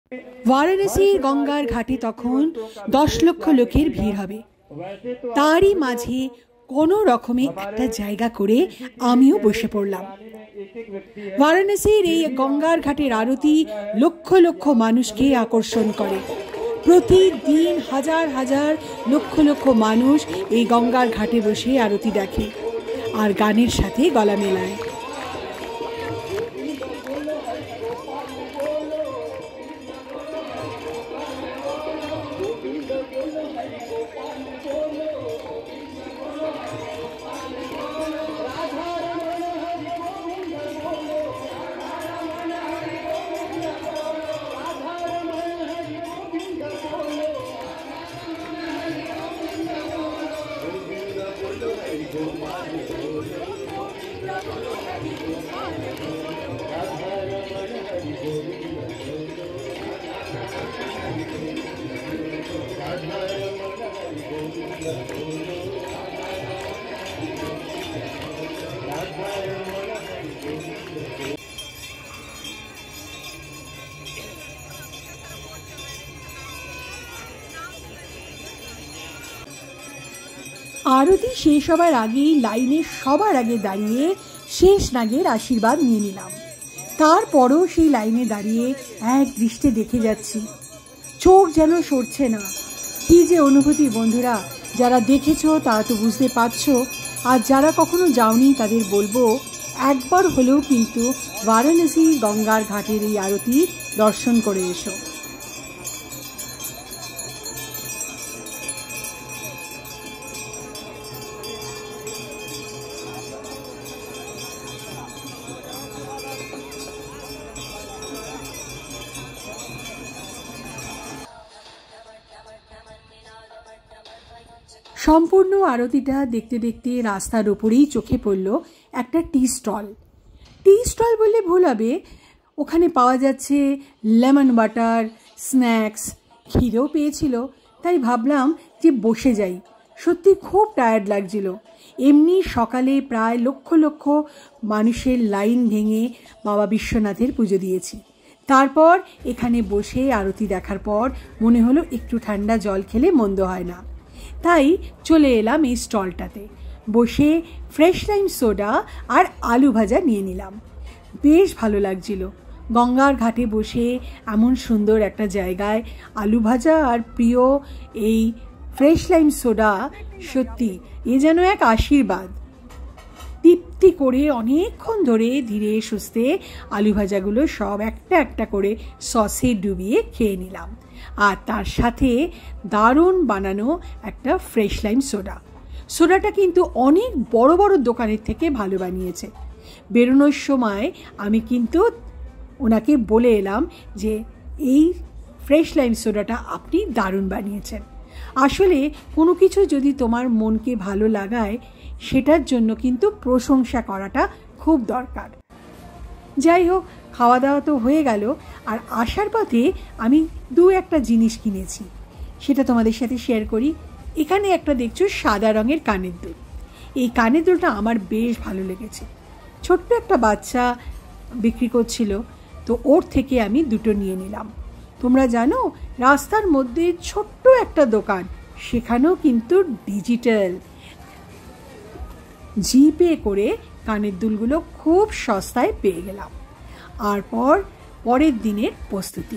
वाराणसीर गंगार घाटे तखन 10 लक्ष लोकेर भीड़ हबे। तारই মাঝে কোনো রকমে একটা জায়গা করে আমিও বসে পড়লাম। বারাণসীর এই গঙ্গার ঘাটের আরতি লক্ষ লক্ষ মানুষকে আকর্ষণ করে। প্রতিদিন হাজার হাজার লক্ষ লক্ষ মানুষ এই গঙ্গার ঘাটে বসে আরতি দেখে আর গানের সাথে গলা মেলায়। आरती शेष हবার আগেই লাইনে সবার আগে দাঁড়িয়ে শেষ নাগের আশীর্বাদ নিয়ে নিলাম। তারপরও সেই লাইনে দাঁড়িয়ে এক দৃষ্টে দেখে যাচ্ছি, চোখ যেন সরছে না। কি যে অনুভূতি বন্ধুরা, যারা দেখেছো তারা তো বুঝতে পারছো, আর যারা কখনো যাওনি তাদের বলবো একবার হলেও কিন্তু বারাণসী গঙ্গার ঘাটের এই আরতি দর্শন করে এসো। সম্পূর্ণ আরতিটা দেখতে দেখতে রাস্তার উপরেই চোখে পড়ল একটা টি স্টল। টি স্টল বললে ভুল হবে, ওখানে পাওয়া যাচ্ছে লেমন বাটার, স্ন্যাক্স। খিদেও পেয়েছিল, তাই ভাবলাম যে বসে যাই। সত্যি খুব টায়ার্ড লাগছিল। এমনি সকালে প্রায় লক্ষ লক্ষ মানুষের লাইন ভেঙে বাবা বিশ্বনাথের পুজো দিয়েছি। তারপর এখানে বসে আরতি দেখার পর মনে হলো একটু ঠান্ডা জল খেলে মন্দ হয় না, তাই চলে এলাম এই স্টলটাতে। বসে ফ্রেশ লাইম সোডা আর আলু ভাজা নিয়ে নিলাম। বেশ ভালো লাগছিল গঙ্গার ঘাটে বসে এমন সুন্দর একটা জায়গায় আলু ভাজা আর প্রিয় এই ফ্রেশ লাইম সোডা, সত্যি এ যেন এক আশীর্বাদ। তৃপ্তি করে অনেকক্ষণ ধরে ধীরে সুস্থে আলু ভাজাগুলো সব একটা একটা করে সসে ডুবিয়ে খেয়ে নিলাম। আর তার সাথে দারুণ বানানো একটা ফ্রেশ লাইম সোডা। সোডাটা কিন্তু অনেক বড় বড় দোকানের থেকে ভালো বানিয়েছে। বেরোনোর সময় আমি কিন্তু ওনাকে বলে এলাম যে এই ফ্রেশ লাইম সোডাটা আপনি দারুণ বানিয়েছেন। আসলে কোনো কিছু যদি তোমার মনকে ভালো লাগায় সেটার জন্য কিন্তু প্রশংসা করাটা খুব দরকার। যাই হোক, খাওয়া দাওয়া তো হয়ে গেল, আর আসার পথে আমি দু একটা জিনিস কিনেছি, সেটা তোমাদের সাথে শেয়ার করি। এখানে একটা দেখছো সাদা রঙের কানের দুল। এই কানের দুলটা আমার বেশ ভালো লেগেছে। ছোট্ট একটা বাচ্চা বিক্রি করছিল, তো ওর থেকে আমি দুটো নিয়ে নিলাম। তোমরা জানো রাস্তার মধ্যে ছোট্ট একটা দোকান, সেখানেও কিন্তু ডিজিটাল জিপে করে কানের দুলগুলো খুব সস্তায় পেয়ে গেলাম। আর পরের দিনের প্রস্তুতি।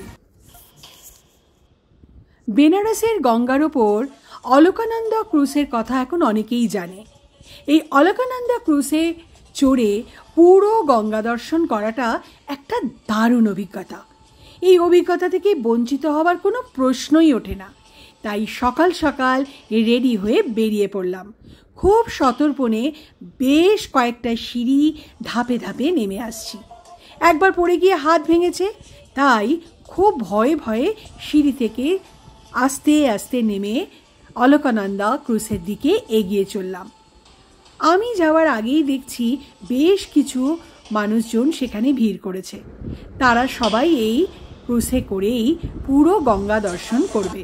বেনারসের গঙ্গার ওপর অলকানন্দা ক্রুজের কথা এখন অনেকেই জানে। এই অলকানন্দা ক্রুজে চড়ে পুরো গঙ্গা দর্শন করাটা একটা দারুণ অভিজ্ঞতা। এই অভিজ্ঞতা থেকে বঞ্চিত হওয়ার কোনো প্রশ্নই ওঠে না। তাই সকাল সকাল রেডি হয়ে বেরিয়ে পড়লাম। খুব সতর্পণে বেশ কয়েকটা সিঁড়ি ধাপে ধাপে নেমে আসছি। একবার পড়ে গিয়ে হাত ভেঙেছে, তাই খুব ভয়ে ভয়ে সিঁড়ি থেকে আস্তে আস্তে নেমে অলকানন্দা ক্রুজের দিকে এগিয়ে চললাম। আমি যাওয়ার আগেই দেখছি বেশ কিছু মানুষজন সেখানে ভিড় করেছে। তারা সবাই এই ক্রুজে করেই পুরো গঙ্গা দর্শন করবে।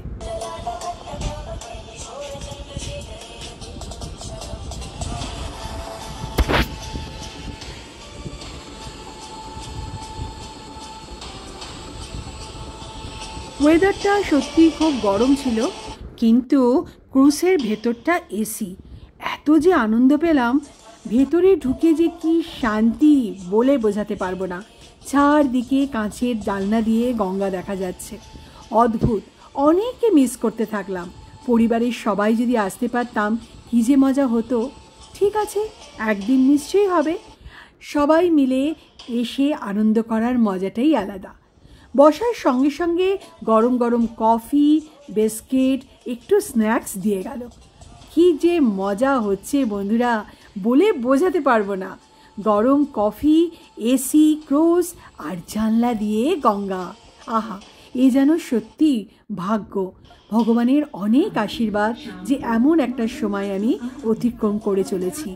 ওয়েদারটা সত্যি খুব গরম ছিল, কিন্তু ক্রুজের ভেতরটা এসি। এত যে আনন্দ পেলাম, ভেতরে ঢুকে যে কি শান্তি বলে বোঝাতে পারবো না। চারদিকে কাঁচের জানলা দিয়ে গঙ্গা দেখা যাচ্ছে, অদ্ভুত। অনেককে মিস করতে থাকলাম। পরিবারের সবাই যদি আসতে পারতাম কী যে মজা হতো। ঠিক আছে, একদিন নিশ্চয়ই হবে। সবাই মিলে এসে আনন্দ করার মজাটাই আলাদা। বসার সঙ্গে সঙ্গে গরম গরম কফি, বিস্কিট, একটু স্ন্যাক্স দিয়ে গেল। কি যে মজা হচ্ছে বন্ধুরা, বলে বোঝাতে পারবো না। গরম কফি, এসি, ক্রুজ আর জানলা দিয়ে গঙ্গা, আহা, এ যেন সত্যি ভাগ্য, ভগবানের অনেক আশীর্বাদ যে এমন একটা সময় আমি অতিক্রম করে চলেছি।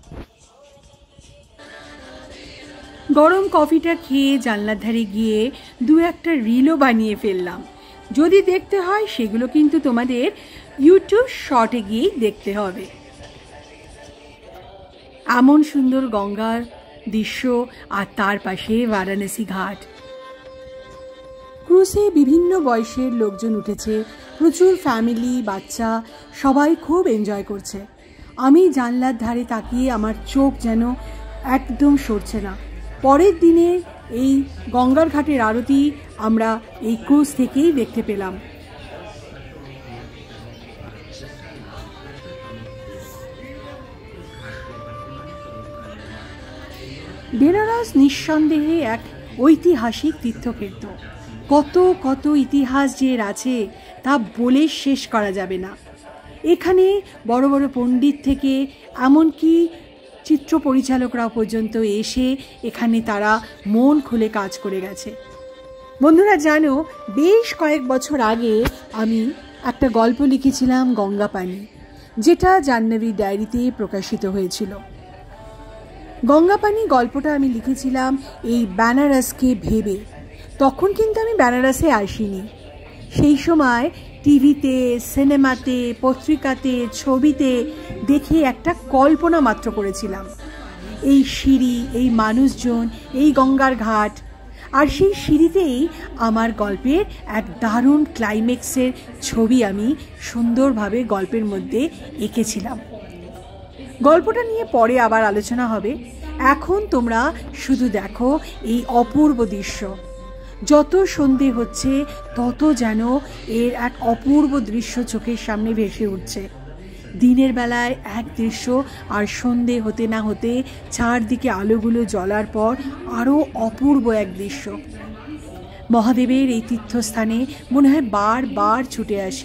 গরম কফিটা খেয়ে জানলার ধারে গিয়ে দু একটা রিলও বানিয়ে ফেললাম। যদি দেখতে হয় সেগুলো কিন্তু তোমাদের ইউটিউব শর্টে গিয়েই দেখতে হবে। এমন সুন্দর গঙ্গার দৃশ্য, আর তার পাশে বারাণসী ঘাট। ক্রুজে বিভিন্ন বয়সের লোকজন উঠেছে, প্রচুর ফ্যামিলি, বাচ্চা, সবাই খুব এনজয় করছে। আমি জানলার ধারে তাকিয়ে আমার চোখ যেন একদম সরছে না। পরের দিনে এই গঙ্গার ঘাটের আরতি আমরা এই ক্রুজ থেকেই দেখতে পেলাম। বেনারস নিঃসন্দেহে এক ঐতিহাসিক তীর্থক্ষেত্র। কত কত ইতিহাস যে এর আছে তা বলে শেষ করা যাবে না। এখানে বড় বড় পণ্ডিত থেকে এমনকি চিত্র পরিচালকরা পর্যন্ত এসে এখানে তারা মন খুলে কাজ করে গেছে। বন্ধুরা জানো, বেশ কয়েক বছর আগে আমি একটা গল্প লিখেছিলাম গঙ্গা পানি, যেটা জাহ্নবী ডায়েরিতে প্রকাশিত হয়েছিল। গঙ্গা পানি গল্পটা আমি লিখেছিলাম এই বেনারসকে ভেবে। তখন কিন্তু আমি বেনারসে আসিনি। সেই সময় টিভিতে, সিনেমাতে, পত্রিকাতে, ছবিতে দেখে একটা কল্পনা মাত্র করেছিলাম। এই সিঁড়ি, এই মানুষজন, এই গঙ্গার ঘাট, আর সেই সিঁড়িতেই আমার গল্পের এক দারুণ ক্লাইম্যাক্সের ছবি আমি সুন্দরভাবে গল্পের মধ্যে এঁকেছিলাম। গল্পটা নিয়ে পরে আবার আলোচনা হবে। এখন তোমরা শুধু দেখো এই অপূর্ব দৃশ্য। যত সন্ধে হচ্ছে তত যেন এর এক অপূর্ব দৃশ্য চোখের সামনে ভেসে উঠছে। দিনের বেলায় এক দৃশ্য, আর সন্ধে হতে না হতে চারদিকে আলোগুলো জ্বলার পর আরও অপূর্ব এক দৃশ্য। মহাদেবের এই তীর্থস্থানে মনে হয় বারবার ছুটে আসি।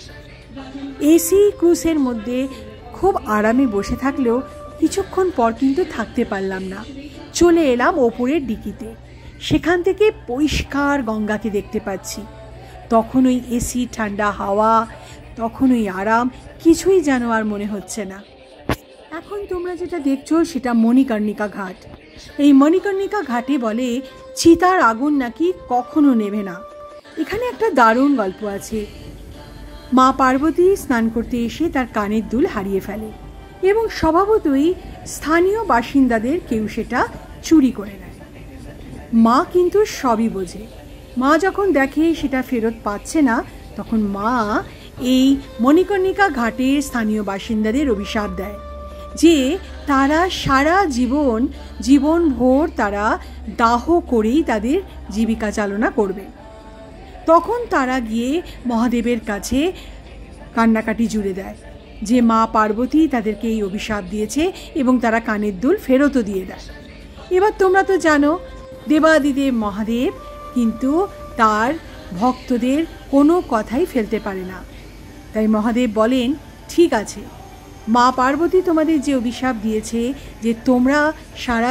এসি ক্রুজের মধ্যে খুব আরামে বসে থাকলেও কিছুক্ষণ পর কিন্তু থাকতে পারলাম না। চলে এলাম ওপরের ডিকিতে। সেখান থেকে পরিষ্কার গঙ্গাকে দেখতে পাচ্ছি। তখন ওই এসি ঠান্ডা হাওয়া, তখন ওই আরাম, কিছুই যেন আর মনে হচ্ছে না। এখন তোমরা যেটা দেখছো সেটা মণিকর্ণিকা ঘাট। এই মণিকর্ণিকা ঘাটে বলে চিতার আগুন নাকি কখনো নেভে না। এখানে একটা দারুণ গল্প আছে। মা পার্বতী স্নান করতে এসে তার কানের দুল হারিয়ে ফেলে এবং স্বভাবতই স্থানীয় বাসিন্দাদের কেউ সেটা চুরি করে নেয়। মা কিন্তু সবই বোঝে। মা যখন দেখে সেটা ফেরত পাচ্ছে না, তখন মা এই মণিকর্ণিকা ঘাটের স্থানীয় বাসিন্দাদের অভিশাপ দেয় যে তারা সারা জীবনভর তারা দাহ করেই তাদের জীবিকা চালনা করবে। তখন তারা গিয়ে মহাদেবের কাছে কান্নাকাটি জুড়ে দেয় যে মা পার্বতী তাদেরকে এই অভিশাপ দিয়েছে এবং তারা কানের দুল ফেরতও দিয়ে দেয়। এবার তোমরা তো জানো, দেবাদিদেব মহাদেব কিন্তু তার ভক্তদের কোনো কথাই ফেলতে পারে না। তাই মহাদেব বলেন, ঠিক আছে, মা পার্বতী তোমাদের যে অভিশাপ দিয়েছে যে তোমরা সারা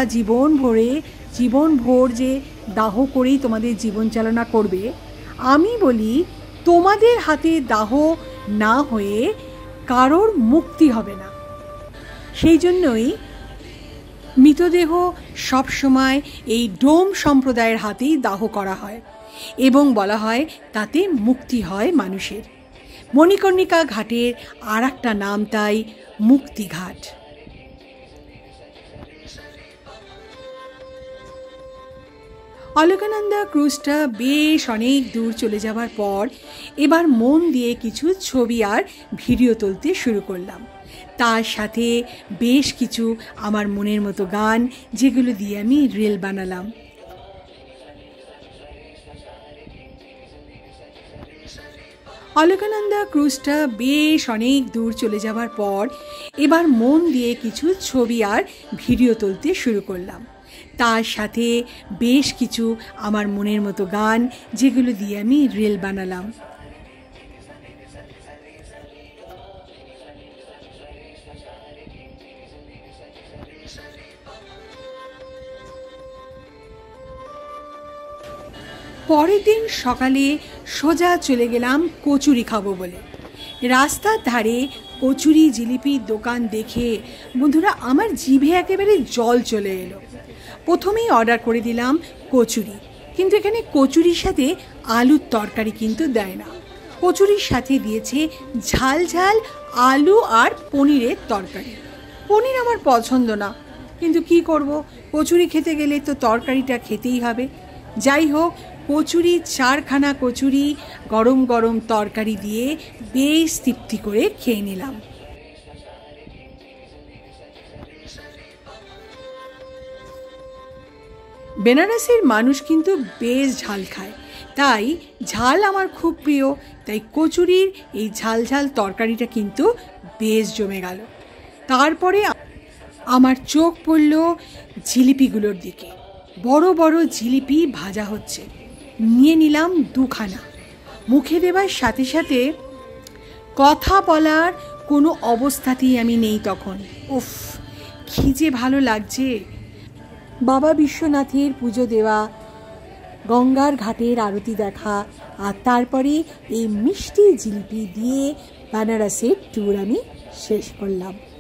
জীবনভর যে দাহ করেই তোমাদের জীবন চালনা করবে, আমি বলি তোমাদের হাতে দাহ না হয়ে কারোর মুক্তি হবে না। সেই জন্যই মৃতদেহ সবসময় এই ডোম সম্প্রদায়ের হাতেই দাহ করা হয় এবং বলা হয় তাতে মুক্তি হয় মানুষের। মণিকর্ণিকা ঘাটের আর একটা নাম তাই মুক্তিঘাট। অলকানন্দা ক্রুজটা বেশ অনেক দূর চলে যাওয়ার পর এবার মন দিয়ে কিছু ছবি আর ভিডিও তুলতে শুরু করলাম। তার সাথে বেশ কিছু আমার মনের মতো গান, যেগুলো দিয়ে আমি রিল বানালাম। অলকানন্দা ক্রুজটা বেশ অনেক দূর চলে যাওয়ার পর এবার মন দিয়ে কিছু ছবি আর ভিডিও তুলতে শুরু করলাম। তার সাথে বেশ কিছু আমার মনের মতো গান, যেগুলো দিয়ে আমি রিল বানালাম। পরের দিন সকালে সোজা চলে গেলাম কচুরি খাবো বলে। রাস্তার ধারে কচুরি জিলিপির দোকান দেখে বন্ধুরা আমার জিভে একেবারে জল চলে এলো। প্রথমেই অর্ডার করে দিলাম কচুরি, কিন্তু এখানে কচুরির সাথে আলুর তরকারি কিন্তু দেয় না। কচুরির সাথে দিয়েছে ঝাল ঝাল আলু আর পনিরের তরকারি। পনির আমার পছন্দ না, কিন্তু কি করব, কচুরি খেতে গেলে তো তরকারিটা খেতেই হবে। যাই হোক, কচুরি 4খানা কচুরি গরম গরম তরকারি দিয়ে বেশ তৃপ্তি করে খেয়ে নিলাম। বেনারসের মানুষ কিন্তু বেশ ঝাল খায়, তাই ঝাল আমার খুব প্রিয়। তাই কচুরির এই ঝাল ঝাল তরকারিটা কিন্তু বেশ জমে গেল। তারপরে আমার চোখ পড়ল জিলিপিগুলোর দিকে। বড় বড় জিলিপি ভাজা হচ্ছে, নিয়ে নিলাম 2খানা। মুখে দেবার সাথে সাথে কথা বলার কোনো অবস্থাতেই আমি নেই তখন। উফ, কি যে ভালো লাগছে। বাবা বিশ্বনাথের পুজো দেওয়া, গঙ্গার ঘাটের আরতি দেখা, আর তারপরে এই মিষ্টি জিলিপি দিয়ে বেনারসের ট্যুর আমি শেষ করলাম।